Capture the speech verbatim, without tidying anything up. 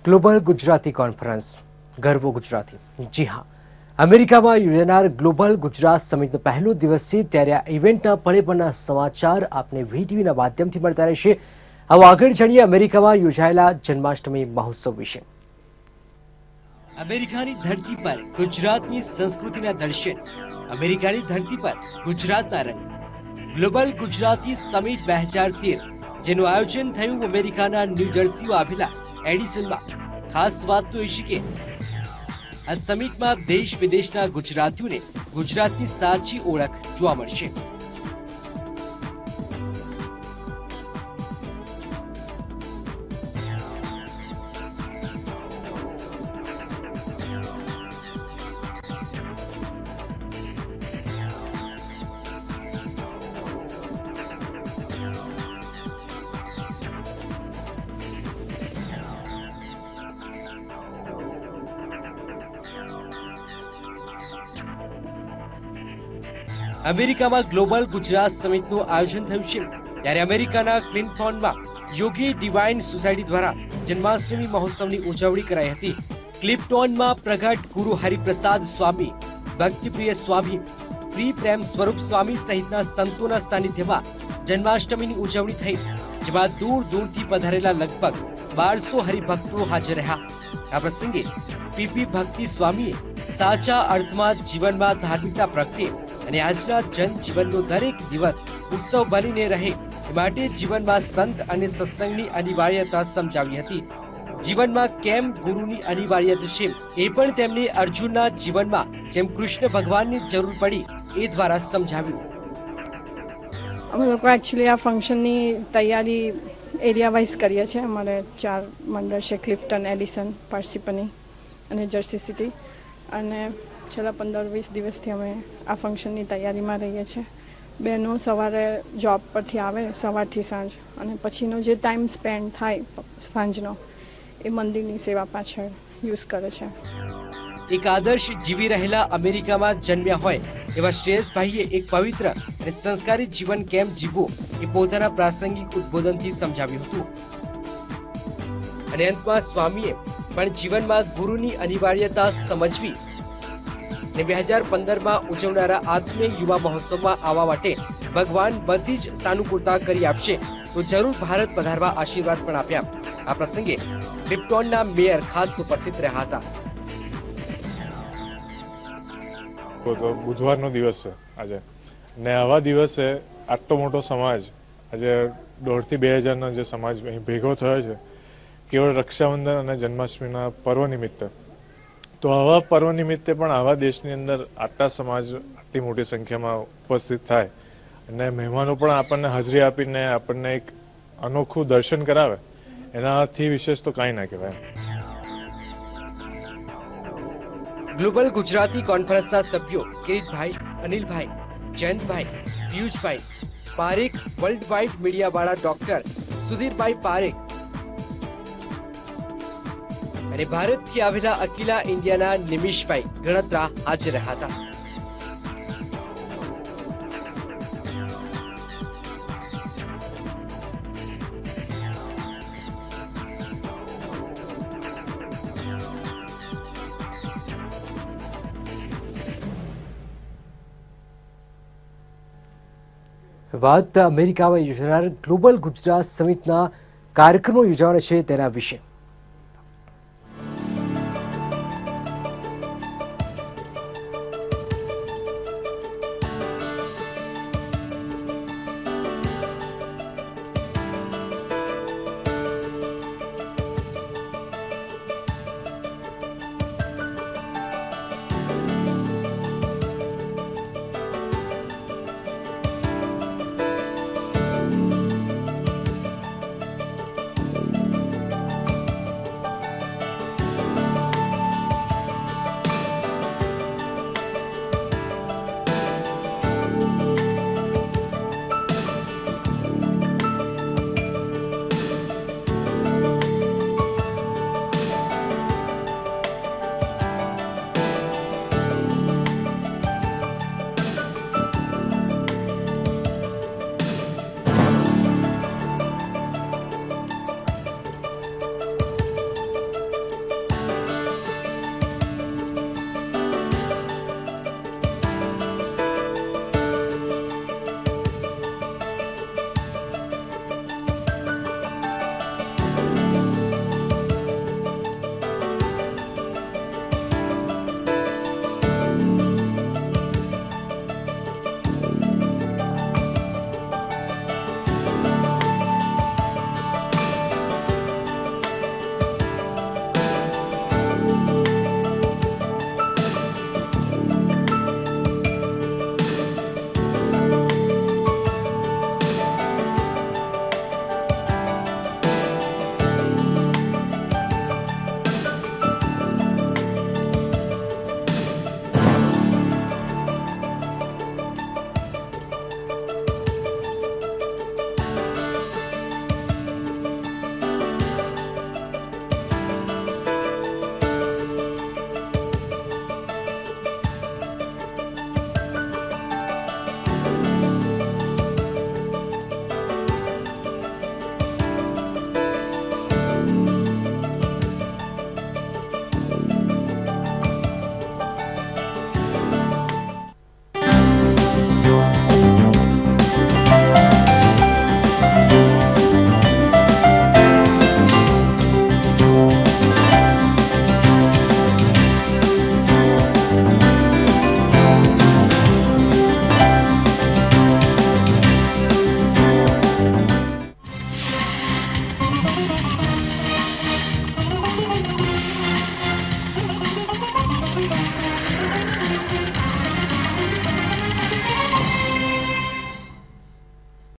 Global Gujarati conference ગરવો ગુજરાતી। જી હા, અમેરિકામાં યોજાનાર ગ્લોબલ ગુજરાત સમિટનો પહેલો દિવસ છે, ત્યારે આ ઇવેન્ટના પળે પળના સમાચાર આપને વીટીવીના માધ્યમથી મળતા રહેશે। આવો આગળ જાણીએ અમેરિકામાં યોજાયેલા જન્માષ્ટમી મહોત્સવ વિશે। અમેરિકાની ધરતી પર ગુજરાતની સંસ્કૃતિના દર્શન, અમેરિકાની ધરતી પર ગુજરાતના રંગ। ગ્લોબલ ગુજરાતી સમિટ બે હજાર તેર જેનું આયોજન થયું અમેરિકાના ન્યૂ જર્સીમાં આવેલા એડિસનમાં। ખાસ વાત તો એ છે કે આ સમિટમાં દેશ વિદેશના ગુજરાતીઓને ગુજરાતની સાચી ઓળખ જોવા મળશે। અમેરિકામાં ગ્લોબલ ગુજરાત સમિટનું આયોજન થયું છે, ત્યારે અમેરિકાના ક્લિન્ટોનમાં યોગી ડિવાઇન સોસાયટી દ્વારા જન્માષ્ટમી મહોત્સવની ઉજવણી કરાઈ હતી। ક્લિન્ટોનમાં પ્રગટ ગુરુ હરિપ્રસાદ સ્વામી, ભક્તિપ્રિય સ્વામી, શ્રી પ્રેમ સ્વરૂપ સ્વામી સહિતના સંતોના સાનિધ્યમાં જન્માષ્ટમીની ઉજવણી થઈ, જેમાં દૂર દૂરથી પધારેલા લગભગ બારસો હરિભક્તો હાજર રહ્યા। આ પ્રસંગે પીપી ભક્તિ સ્વામીએ સાચા અર્થમાં જીવનમાં ધાર્મિકતા પ્રગટે અને આજના જનજીવનનો દરેક દિવસ ઉત્સવ બનીને રહે એ માટે જીવનમાં સંત અને સત્સંગની અનિવાર્યતા સમજાવી હતી। જીવનમાં કેમ ગુરુની અનિવાર્યતા છે એ પણ તેમણે અર્જુનના જીવનમાં જેમ કૃષ્ણ ભગવાનની જરૂર પડી એ દ્વારા સમજાવ્યું। અમે લોકો એકચ્યુઅલી આ ફંક્શનની તૈયારી એરિયા વાઇઝ કરીએ છીએ। અમારે ચાર મંડળ છે, ક્લિફ્ટન, એડિસન, પાર્સિપની અને જર્સી સિટી, અને છેલ્લા પંદર વીસ દિવસથી અમે આ ફંક્શનની તૈયારીમાં રહીએ છીએ। બહેનો સવારે જોબ પરથી આવે સવારથી સાંજ, અને પછીનો જે ટાઈમ સ્પેન્ડ થાય સાંજનો એ મંદિરની સેવા પાછળ યુઝ કરે છે। એક આદર્શ જીવી રહેલા અમેરિકામાં જન્મ્યા હોય એવા શ્રેયસભાઈએ એક પવિત્ર અને સંસ્કારી જીવન કેમ જીવવું એ પોતાના પ્રાસંગિક ઉદ્બોધનથી સમજાવ્યું હતું। અને અંતમાં સ્વામીએ પણ જીવનમાં ગુરુની અનિવાર્યતા સમજવી ને બે હજાર પંદર માં ઉજવનારા આત્મીય યુવા મહોત્સવમાં આવવા માટે ભગવાન બધી જ સાનુકૂળતા કરી આપશે તો જરૂર ભારત પધારવા આશીર્વાદ પણ આપ્યા। આ પ્રસંગે ક્લિફ્ટોનના મેયર ખાસ ઉપસ્થિત રહ્યા હતા। તો બુધવારનો દિવસ છે આજે, ને આવા દિવસે આટલો મોટો સમાજ આજે દોઢથી બે હજારનો જે સમાજ અહીં ભેગો થયો છે કેવળ રક્ષાબંધન અને જન્માષ્ટમીના પર્વ નિમિત્તે। તો આવા પર્વ નિમિત્તે પણ આવા દેશની અંદર આટલા સમાજ આટલી મોટી સંખ્યામાં ઉપસ્થિત થાય અને મહેમાનો પણ આપણને હાજરી આપીને આપણને એક અનોખું દર્શન કરાવે, એનાથી વિશેષ તો કાંઈ ના કહેવાય। ગ્લોબલ ગુજરાતી કોન્ફરન્સના સભ્યો કિરીટભાઈ, અનિલભાઈ, જયંતભાઈ, પિયુષભાઈ પારેખ, વર્લ્ડ વાઇડ મીડિયાવાળા ડોક્ટર સુધીરભાઈ પારેખ અને ભારતથી આવેલા અકિલા ઇન્ડિયાના નિમિષભાઈ ગણત્રા હાજર રહ્યા હતા। વાત અમેરિકામાં યોજાનાર ગ્લોબલ ગુજરાત સમિટના કાર્યક્રમો યોજાવાના છે તેના વિશે।